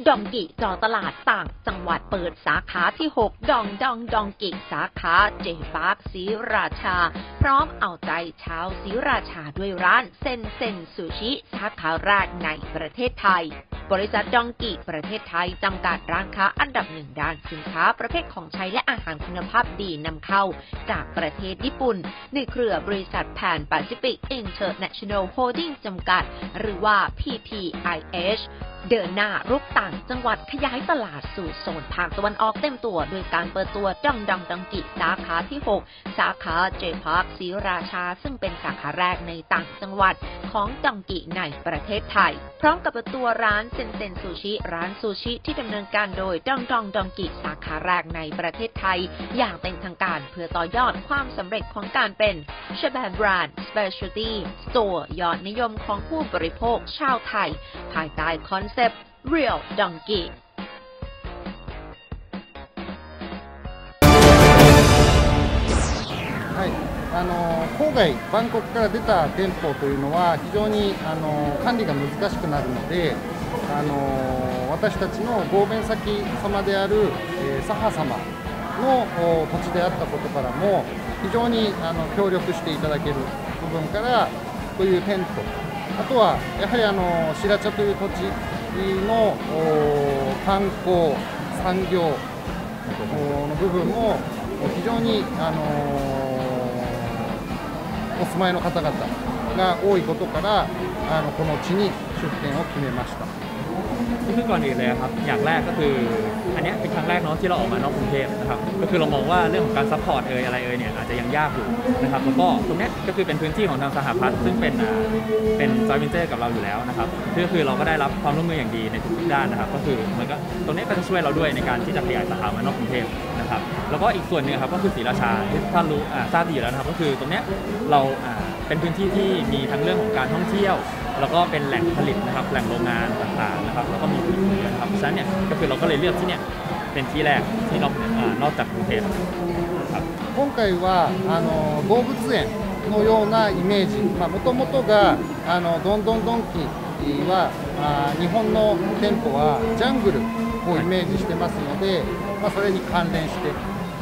ดองกิจ่อตลาดต่างจังหวัดเปิดสาขาที่ 6 ดองกิสาขาเจปาร์คศรีราชาพร้อมเอาใจชาวศรีราชาด้วยร้านเซนซูชิสาขาแรกในประเทศไทยบริษัทดองกิประเทศไทยจำกัดร้านค้าอันดับหนึ่งด้านสินค้าประเภทของใช้และอาหารคุณภาพดีนำเข้าจากประเทศญี่ปุ่นในเครือบริษัทแผนแปซิฟิกอินเตอร์เนชั่นแนลโฮลดิ้งจำกัดหรือว่า PPIH เดินหน้ารุกต่างจังหวัดขยายตลาดสู่โซนภาคตะวันออกเต็มตัวโดยการเปิดตัวดองกิสาขาที่ 6 สาขาเจพาร์คศรีราชาซึ่งเป็นสาขาแรกในต่างจังหวัดของดองกิในประเทศไทยพร้อมกับเปิดตัวร้านเซนซูชิร้านซูชิที่ดำเนินการโดยดองกิสาขาแรกในประเทศไทยอย่างเป็นทางการเพื่อต่อยอดความสำเร็จของการเป็นเชฟแบรนด์ Specialty Store ยอดนิยมของผู้บริโภคชาวไทยภายใต้คอนเซปต์ Real Donkey はい、郊外バンコクから出た店舗というのは非常に管理が難しくなるので、私たちの合弁先様である、サハ様の土地であったことからも非常に協力していただける部分からという点と、あとはやはり白茶という土地の観光産業の部分も非常にお住まいの方々が多いことからこの地に出店を決めました。 คือก่อนอื่นเลยครับอย่างแรกก็คืออันนี้เป็นครั้งแรกเนาะที่เราออกมานอกกรุงเทพนะครับก็คือเรามองว่าเรื่องของการซัพพอร์ตอะไรเนี่ยอาจจะยังยากอยู่นะครับแล้วก็ตรงนี้ก็คือเป็นพื้นที่ของทางสหพัฒน์ซึ่งเป็นจอยเวนเจอร์กับเราอยู่แล้วนะครับก็คือเราก็ได้รับความร่วมมืออย่างดีในทุกด้านนะครับก็คือมันก็ตรงนี้ก็จะช่วยเราด้วยในการที่จะขยายสาขามานอกกรุงเทพนะครับแล้วก็อีกส่วนหนึ่งครับก็คือศรีราชาที่ท่านรู้ทราบดีอยู่แล้วนะครับก็คือตรงนี้เราเป็นพื้นที่ที่มีทั้งเรื่องของการท่องเที่ยวแล้วก็เป็นแหล่งผลิตนะครับแหล่งโรงงานต่างๆนะครับแล้วก็มีผลิตภัณฑ์นะครับฉะนั้นเนี่ยก็คือเราก็เลยเลือกที่เนี่ยเป็นที่แรกที่นอกจากกรุงเทพครับ今回は動物園のようなイメージ、もともとがドンキは日本の店舗はジャングルをイメージしてますので、それに関連して、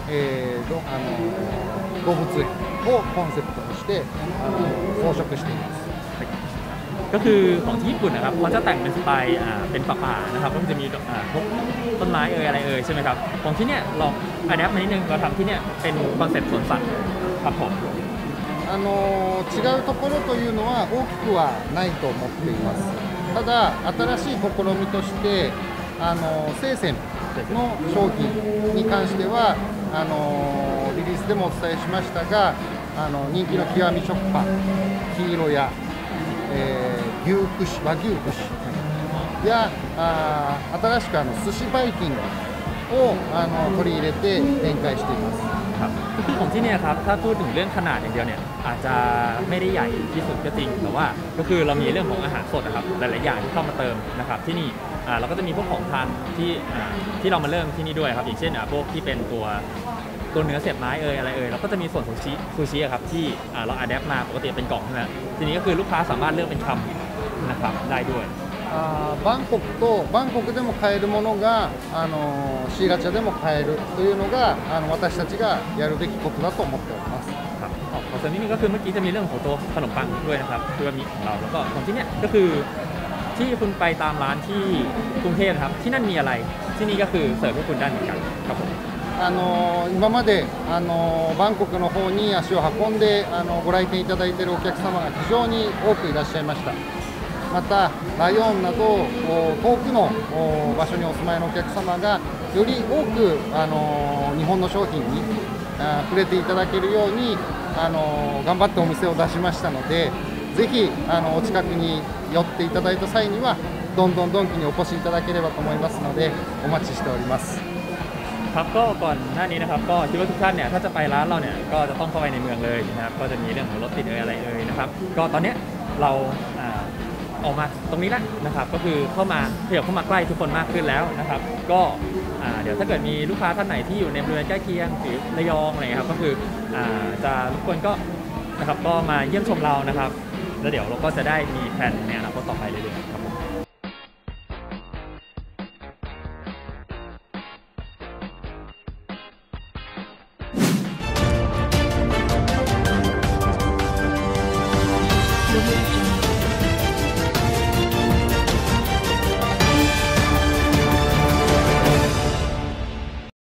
動物園をコンセプトにして装飾しています。 ก็คือของที่ญี่ปุ่นนะครับเขาจะแต่งเป็นสไตล์เป็นป่านะครับก็จะมีพวกต้นไม้อะไรใช่ไหมครับของที่เนี่ยเราอัดแอปมานิดนึงเราทำที่เนี่ยเป็นคอนเซ็ปต์สวนสัตว์ครับผม違うところというのは大きくはないと思っています。ただ新しい試みとして生鮮の商品に関してはリリースでもお伝えしましたが人気の極み食パン黄色や和牛串や新しく寿司バイキングを取り入れて展開していますครับคือของที่เนี่ยครับถ้าพูดถึงเรื่องขนาดอย่างเดียวเนี่ยอาจจะไม่ได้ใหญ่ที่สุดก็จริงแต่ว่าก็คือเรามีเรื่องของอาหารสดนะครับหลายๆอย่างที่เข้ามาเติมนะครับที่นี่เราก็จะมีพวกของทานที่เรามาเริ่มที่นี่ด้วยครับอย่างเช่นพวกที่เป็นตัวเนื้อเสียบไม้อะไรเราก็จะมีส่วนซูชิครับที่เราอัดแอปมาปกติเป็นกล่องใช่ไหมทีนี้ก็คือลูกค้าสามารถเลือกเป็นคำนะครับได้ด้วยバンコクでも買えるものがシーラチャでも買えるというのが私たちがやるべきことだと思っておりますครับขอเสริมนิดนึงก็คือเมื่อกี้จะมีเรื่องของตัวขนมปังด้วยนะครับคือมีของเราแล้วก็ของที่เนี้ยก็คือที่คุณไปตามร้านที่กรุงเทพครับที่นั่นมีอะไรที่นี่ก็คือเสิร์ฟให้คุณได้เหมือนกันครับผม今までバンコクの方に足を運んでご来店いただいているお客様が非常に多くいらっしゃいました。またライオンなど遠くの場所にお住まいのお客様がより多く日本の商品に触れていただけるように頑張ってお店を出しましたので、ぜひお近くに寄っていただいた際にはドンキにお越しいただければと思いますのでお待ちしております。 ครับก็ก่อนหน้านี้นะครับก็คิดว่าทุกท่านเนี่ยถ้าจะไปร้านเราเนี่ยก็จะต้องเข้าไปในเมืองเลยนะครับก็จะมีเรื่องของรถติดอะไรนะครับก็ตอนนี้เราออกมาตรงนี้แล้วนะครับก็คือขยับเข้ามาใกล้ทุกคนมากขึ้นแล้วนะครับก็เดี๋ยวถ้าเกิดมีลูกค้าท่านไหนที่อยู่ในบริเวณใกล้เคียงหรือระยองอะไรครับก็คือจะทุกคนก็นะครับก็มาเยี่ยมชมเรานะครับแล้วเดี๋ยวเราก็จะได้มีแผนในอนาคตต่อไปเรื่อยๆครับ